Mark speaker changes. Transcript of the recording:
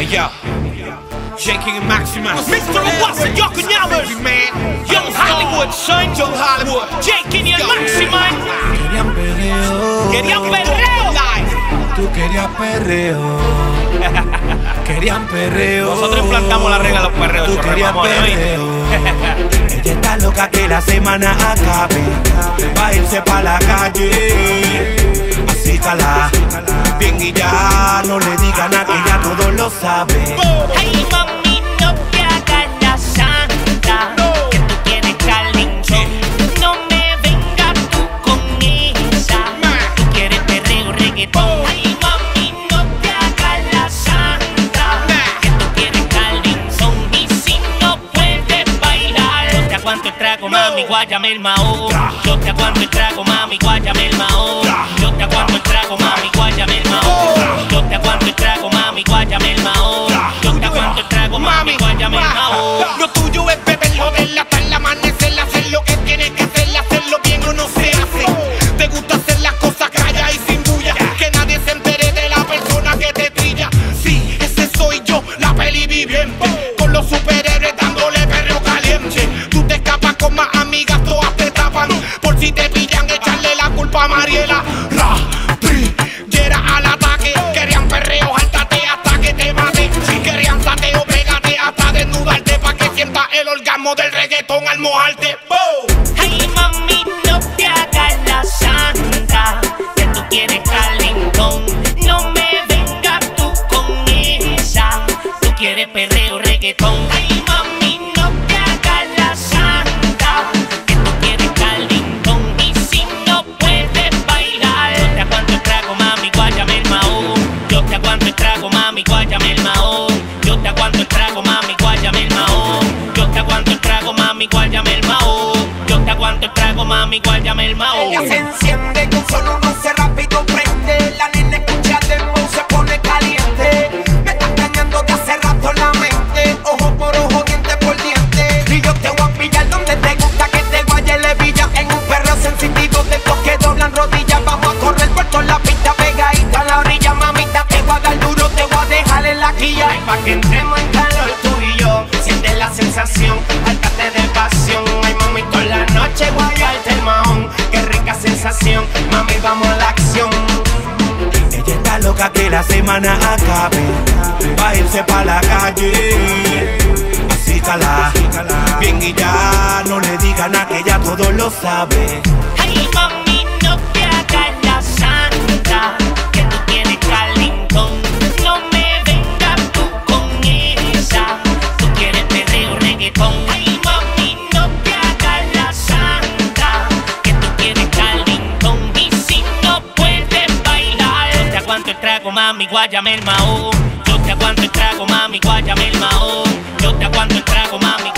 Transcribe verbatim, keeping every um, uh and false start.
Speaker 1: Hey yo, J King and Maximus,
Speaker 2: Mister Watson, yo cuñado,
Speaker 1: man,
Speaker 2: Young Hollywood, son,
Speaker 1: Young Hollywood,
Speaker 2: J King y el Maximus.
Speaker 3: Querían perreo,
Speaker 2: Querían perreo.
Speaker 3: tú querías perreo. Querían perreo.
Speaker 2: Nosotros implantamos la regla de los perreos.
Speaker 3: Tú querías perreo. Ella está loca que la semana acabe, va a irse pa' la calle. Así cala, bien y ya, no le digan nada que ya todos lo saben.
Speaker 4: Ay, mami, no te hagas la santa, que tú tienes calentón. No me vengas tú con esa, tú quieres perreo, reggaetón. Ay, mami, no te hagas la santa, que tú quieres calentón. Y si no puedes bailar, yo te aguanto el trago, mami, guáyame el mao. Yo te aguanto el trago, mami, guáyame el mao. Yo te aguanto el trago, mami, guáyame el mao. Yo te aguanto el trago, mami, guáyame el mao. Yo te aguanto el trago, mami, guáyame el mao.
Speaker 1: Lo tuyo es beber, joderla hasta el amanecer, hacer lo que tienes que hacer, hacerlo bien o no se hace. Te gusta hacer las cosas calla y sin bulla, que nadie se entere de la persona que te trilla. Sí, ese soy yo, la peli viviente, con los superhéroes dándole perreo caliente. Tú te escapas con más amigas, todas te tapan, por si te pillan echarle la culpa a Mariela. Ra, pri, yera al ataque, querían perreo, jáltate hasta que te mate. Si querían sateo, pégate hasta desnudarte, pa' que sientas el orgasmo del reggaetón al mojarte. ¡Boom!
Speaker 4: Ay, mami, no te hagas la santa, que tú quieres calentón. No me vengas tú con esa, tú quieres perreo, reggaetón. Ay, mami, no te hagas la santa, que tú quieres calentón. Y si no puedes bailar, yo te aguanto el trago, mami, guáyame el mao. Yo te aguanto el trago, mami, guáyame el mao. Yo te aguanto el trago, mami, guáyame el mao. Yo te aguanto el trago, mami, guáyame el mao. Yo te aguanto el trago, mami, guáyame el mao.
Speaker 5: Ella se enciende con solo un roce rápido prende. La nena escucha dembow, se pone caliente. Me está engañando de hace rato la mente. Ojo por ojo, diente por diente. Y yo te voy a pillar donde te gusta que te guaye le villa. En un perreo sensitivo de estos que doblan rodillas. Vamos a correr por toda la pista pegadita a la orilla. Mamita, te voy a dar duro, te voy a dejar en la quilla. Ay, pa' que entremos en calor tú y yo. Siente la sensación, áltate de pasión. Ay, mami, toda la noche guayarte el mahón. Qué rica sensación, mami, vamos a la acción.
Speaker 3: Ella está loca que la semana acabe, va a irse pa' la calle. Así cala, bien y ya, no le digan nada que ya todos lo saben.
Speaker 4: Ay, mami, no te hagas la santa, que tú tienes calentón. No me vengas tú con esa, tú quieres perreo, reggaetón. Ay, mami, no te hagas la santa, que tú quieres calentón. Y si no puedes bailar, yo te aguanto el trago, mami, guáyame el mao. Yo te aguanto el trago, mami, guáyame el mao. Yo te aguanto el trago, mami,